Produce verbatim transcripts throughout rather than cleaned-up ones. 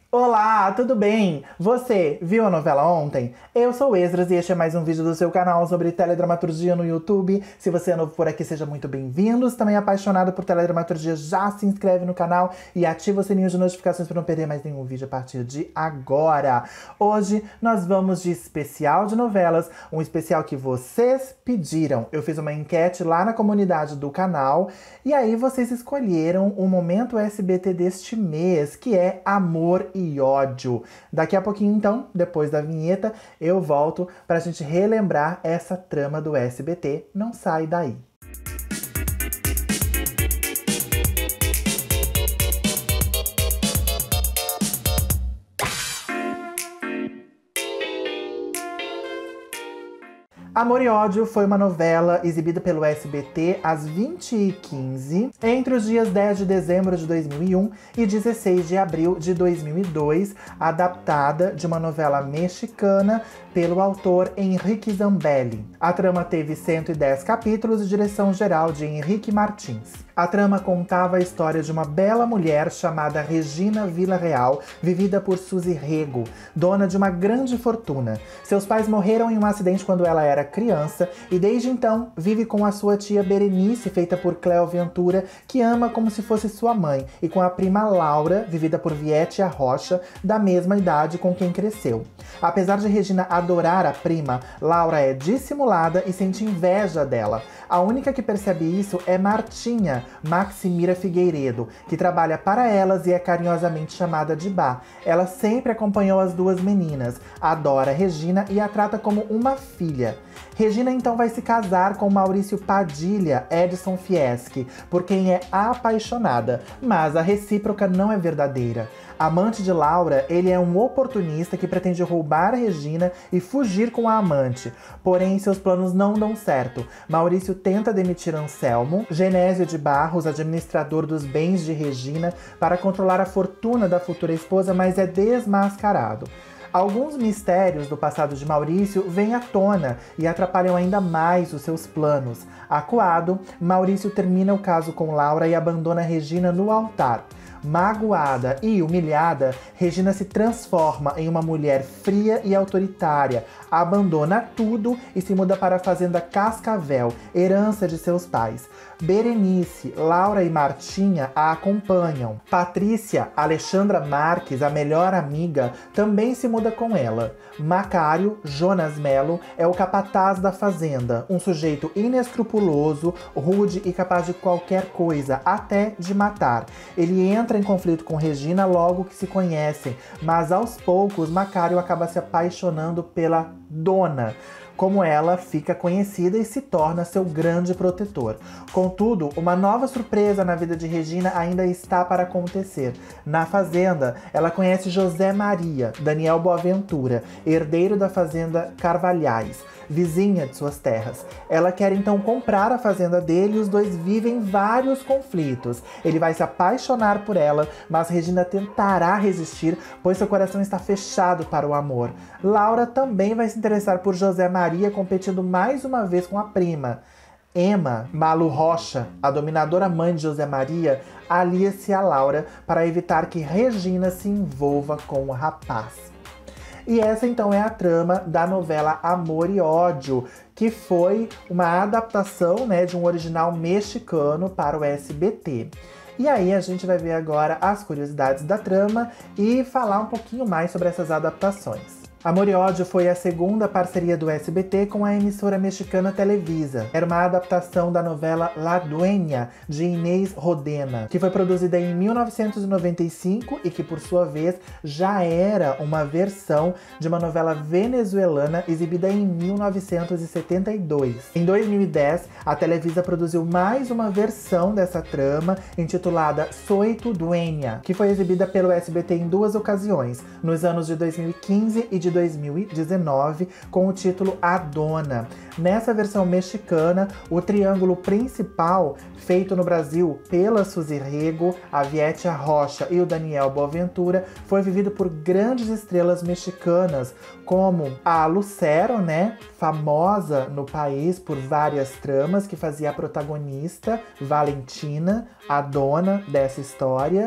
Olá, tudo bem? Você viu a novela ontem? Eu sou o Esdras e este é mais um vídeo do seu canal sobre teledramaturgia no YouTube. Se você é novo por aqui, seja muito bem-vindo. Se também é apaixonado por teledramaturgia, já se inscreve no canal e ativa o sininho de notificações para não perder mais nenhum vídeo a partir de agora. Hoje nós vamos de especial de novelas, um especial que vocês pediram. Eu fiz uma enquete lá na comunidade do canal e aí vocês escolheram o momento S B T deste mês, que é Amor e e ódio. Daqui a pouquinho, então, depois da vinheta, eu volto pra gente relembrar essa trama do S B T. Não sai daí. Amor e Ódio foi uma novela exibida pelo S B T às vinte e quinze, entre os dias dez de dezembro de dois mil e um e dezesseis de abril de dois mil e dois, adaptada de uma novela mexicana pelo autor Henrique Zambelli. A trama teve cento e dez capítulos e direção geral de Henrique Martins. A trama contava a história de uma bela mulher chamada Regina Villarreal, vivida por Suzy Rego, dona de uma grande fortuna. Seus pais morreram em um acidente quando ela era criança e desde então vive com a sua tia Berenice, feita por Cleo Ventura, que ama como se fosse sua mãe, e com a prima Laura, vivida por Vietia Rocha, da mesma idade com quem cresceu. Apesar de Regina adorar a prima, Laura é dissimulada e sente inveja dela. A única que percebe isso é Martinha, Maximira Figueiredo, que trabalha para elas e é carinhosamente chamada de Bá. Ela sempre acompanhou as duas meninas, adora Regina e a trata como uma filha. Regina então vai se casar com Maurício Padilha Edson Fieschi, por quem é apaixonada, mas a recíproca não é verdadeira. Amante de Laura, ele é um oportunista que pretende roubar Regina e fugir com a amante. Porém, seus planos não dão certo. Maurício tenta demitir Anselmo, Genésio de Barros, administrador dos bens de Regina, para controlar a fortuna da futura esposa, mas é desmascarado. Alguns mistérios do passado de Maurício vêm à tona e atrapalham ainda mais os seus planos. Acuado, Maurício termina o caso com Laura e abandona Regina no altar. Magoada e humilhada, Regina se transforma em uma mulher fria e autoritária, abandona tudo e se muda para a fazenda Cascavel, herança de seus pais. Berenice, Laura e Martinha a acompanham. Patrícia, Alexandra Marques, a melhor amiga, também se muda com ela. Macário, Jonas Melo, é o capataz da fazenda, um sujeito inescrupuloso, rude e capaz de qualquer coisa, até de matar. Ele entra em conflito com Regina logo que se conhecem, mas aos poucos Macário acaba se apaixonando pela Dona. Como ela fica conhecida e se torna seu grande protetor. Contudo, uma nova surpresa na vida de Regina ainda está para acontecer. Na fazenda, ela conhece José Maria, Daniel Boaventura, herdeiro da fazenda Carvalhais, vizinha de suas terras. Ela quer então comprar a fazenda dele e os dois vivem vários conflitos. Ele vai se apaixonar por ela, mas Regina tentará resistir, pois seu coração está fechado para o amor. Laura também vai se interessar por José Maria, competindo mais uma vez com a prima. Emma Malu Rocha, a dominadora mãe de José Maria, alia-se a Laura para evitar que Regina se envolva com o rapaz. E essa então é a trama da novela Amor e Ódio, que foi uma adaptação, né, de um original mexicano para o S B T. E aí a gente vai ver agora as curiosidades da trama e falar um pouquinho mais sobre essas adaptações. Amor e Ódio foi a segunda parceria do S B T com a emissora mexicana Televisa. Era uma adaptação da novela La Dueña, de Inés Rodena, que foi produzida em mil novecentos e noventa e cinco e que, por sua vez, já era uma versão de uma novela venezuelana exibida em mil novecentos e setenta e dois. Em dois mil e dez, a Televisa produziu mais uma versão dessa trama, intitulada Soy tu Dueña, que foi exibida pelo S B T em duas ocasiões, nos anos de dois mil e quinze e de dois mil e dezenove, com o título A Dona. Nessa versão mexicana, o triângulo principal, feito no Brasil pela Suzy Rego, a Vietia Rocha e o Daniel Boaventura, foi vivido por grandes estrelas mexicanas, como a Lucero, né, famosa no país por várias tramas, que fazia a protagonista, Valentina, a dona dessa história,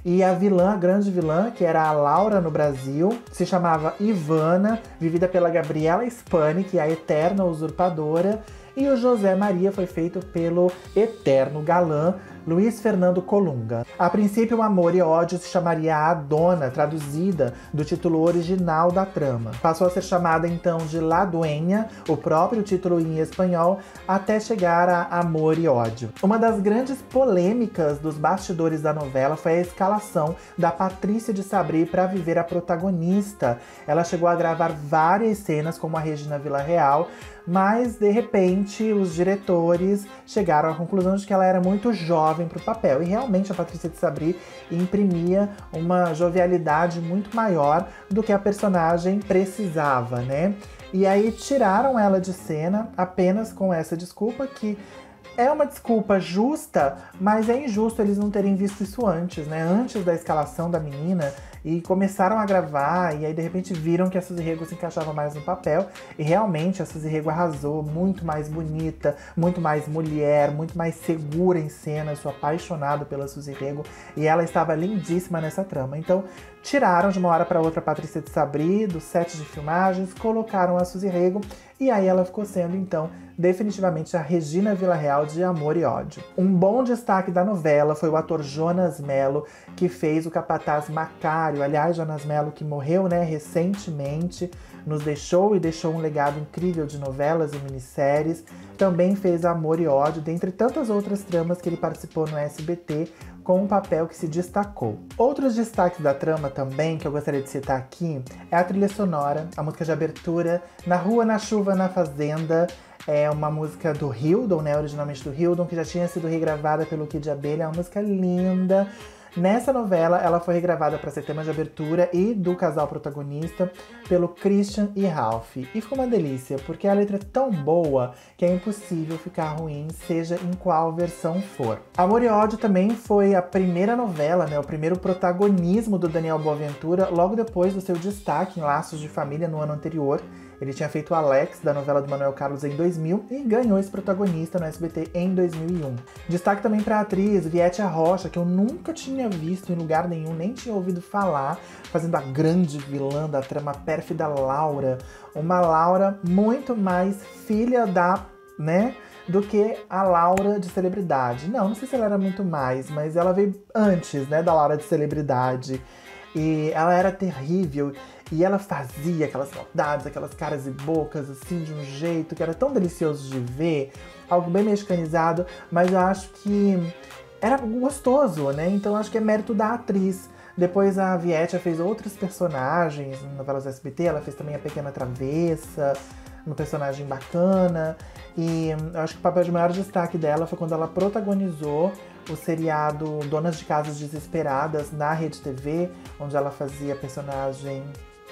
E a vilã, a grande vilã, que era a Laura no Brasil, se chamava Ivana, vivida pela Gabriela Spani, que é a eterna usurpadora. E o José Maria foi feito pelo eterno galã Luiz Fernando Colunga. A princípio, o Amor e Ódio se chamaria A Dona, traduzida do título original da trama. Passou a ser chamada então de La Dueña, o próprio título em espanhol, até chegar a Amor e Ódio. Uma das grandes polêmicas dos bastidores da novela foi a escalação da Patrícia de Sabri para viver a protagonista. Ela chegou a gravar várias cenas como a Regina Villarreal, mas de repente os diretores chegaram à conclusão de que ela era muito jovem para o papel. E realmente a Patrícia de Sabri imprimia uma jovialidade muito maior do que a personagem precisava, né? E aí tiraram ela de cena apenas com essa desculpa, que é uma desculpa justa, mas é injusto eles não terem visto isso antes, né? Antes da escalação da menina. E começaram a gravar, e aí de repente viram que a Suzy Rego se encaixava mais no papel. E realmente a Suzy Rego arrasou, muito mais bonita, muito mais mulher, muito mais segura em cena. Eu sou apaixonado pela Suzy Rego e ela estava lindíssima nessa trama. Então tiraram de uma hora para outra a Patrícia de Sabri do set de filmagens, colocaram a Suzy Rego e aí ela ficou sendo então definitivamente a Regina Villarreal de Amor e Ódio. Um bom destaque da novela foi o ator Jonas Mello, que fez o capataz Macário. Aliás, Jonas Mello, que morreu, né, recentemente, nos deixou e deixou um legado incrível de novelas e minisséries. Também fez Amor e Ódio, dentre tantas outras tramas que ele participou no S B T, com um papel que se destacou. Outros destaques da trama também, que eu gostaria de citar aqui, é a trilha sonora, a música de abertura, Na Rua, na Chuva, na Fazenda. É uma música do Hildon, né, originalmente do Hildon, que já tinha sido regravada pelo Kid Abelha. É uma música linda. Nessa novela, ela foi regravada para ser tema de abertura e do casal protagonista pelo Christian e Ralph. E ficou uma delícia, porque a letra é tão boa que é impossível ficar ruim, seja em qual versão for. Amor e Ódio também foi a primeira novela, né, o primeiro protagonismo do Daniel Boaventura, logo depois do seu destaque em Laços de Família no ano anterior. Ele tinha feito Alex, da novela do Manuel Carlos, em dois mil e ganhou esse protagonista no S B T em dois mil e um. Destaque também para a atriz Vietia Rocha, que eu nunca tinha visto em lugar nenhum, nem tinha ouvido falar, fazendo a grande vilã da trama pérfida Laura. Uma Laura muito mais filha da, né, do que a Laura de celebridade. Não, não sei se ela era muito mais, mas ela veio antes, né, da Laura de celebridade. E ela era terrível. E ela fazia aquelas maldades, aquelas caras e bocas, assim, de um jeito que era tão delicioso de ver. Algo bem mexicanizado, mas eu acho que era gostoso, né? Então eu acho que é mérito da atriz. Depois a Vietia fez outros personagens em novelas do S B T. Ela fez também a Pequena Travessa, uma personagem bacana. E eu acho que o papel de maior destaque dela foi quando ela protagonizou o seriado Donas de Casas Desesperadas na Rede T V, onde ela fazia a personagem...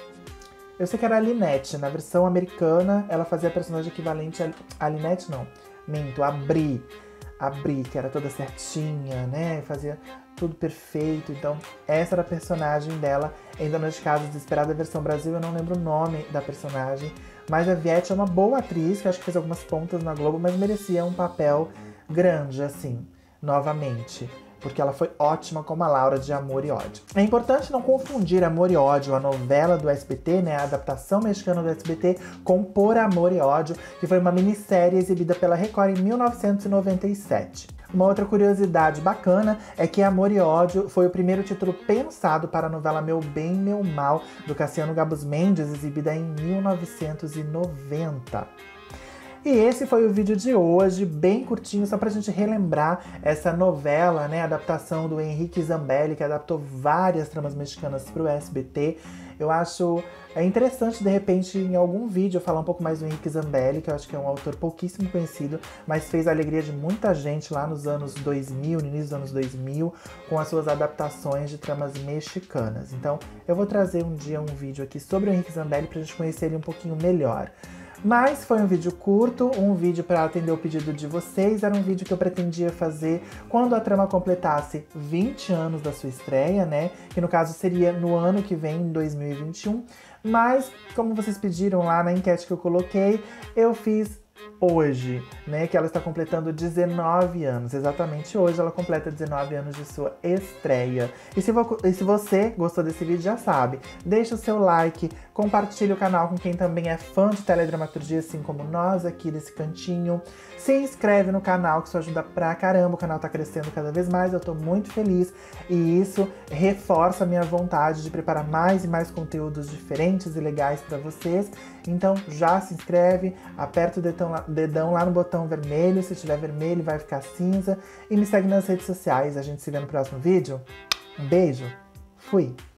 Eu sei que era a Lynette. Na versão americana, ela fazia a personagem equivalente a, a Lynette, não. Minto, a Bri. A Bri, que era toda certinha, né? Fazia tudo perfeito. Então, essa era a personagem dela em Donas de Casa Desesperada, versão Brasil. Eu não lembro o nome da personagem. Mas a Vietia é uma boa atriz, que acho que fez algumas pontas na Globo, mas merecia um papel grande, assim, novamente. Porque ela foi ótima como a Laura de Amor e Ódio. É importante não confundir Amor e Ódio, a novela do S B T, né, a adaptação mexicana do S B T, com Por Amor e Ódio, que foi uma minissérie exibida pela Record em mil novecentos e noventa e sete. Uma outra curiosidade bacana é que Amor e Ódio foi o primeiro título pensado para a novela Meu Bem, Meu Mal, do Cassiano Gabus Mendes, exibida em mil novecentos e noventa. E esse foi o vídeo de hoje, bem curtinho, só pra gente relembrar essa novela, né, adaptação do Henrique Zambelli, que adaptou várias tramas mexicanas pro S B T. Eu acho é interessante, de repente, em algum vídeo, eu falar um pouco mais do Henrique Zambelli, que eu acho que é um autor pouquíssimo conhecido, mas fez a alegria de muita gente lá nos anos dois mil, no início dos anos dois mil, com as suas adaptações de tramas mexicanas. Então, eu vou trazer um dia um vídeo aqui sobre o Henrique Zambelli pra gente conhecer ele um pouquinho melhor. Mas foi um vídeo curto, um vídeo para atender o pedido de vocês. Era um vídeo que eu pretendia fazer quando a trama completasse vinte anos da sua estreia, né? Que no caso seria no ano que vem, em dois mil e vinte e um. Mas, como vocês pediram lá na enquete que eu coloquei, eu fiz hoje, né, que ela está completando dezenove anos. Exatamente hoje ela completa dezenove anos de sua estreia. E se, vo e se você gostou desse vídeo, já sabe, deixa o seu like, compartilhe o canal com quem também é fã de teledramaturgia, assim como nós aqui desse cantinho. Se inscreve no canal, que isso ajuda pra caramba, o canal tá crescendo cada vez mais, eu tô muito feliz. E isso reforça a minha vontade de preparar mais e mais conteúdos diferentes e legais pra vocês. Então já se inscreve, aperta o dedão lá, dedão lá no botão vermelho, se tiver vermelho vai ficar cinza. E me segue nas redes sociais, a gente se vê no próximo vídeo. Um beijo, fui!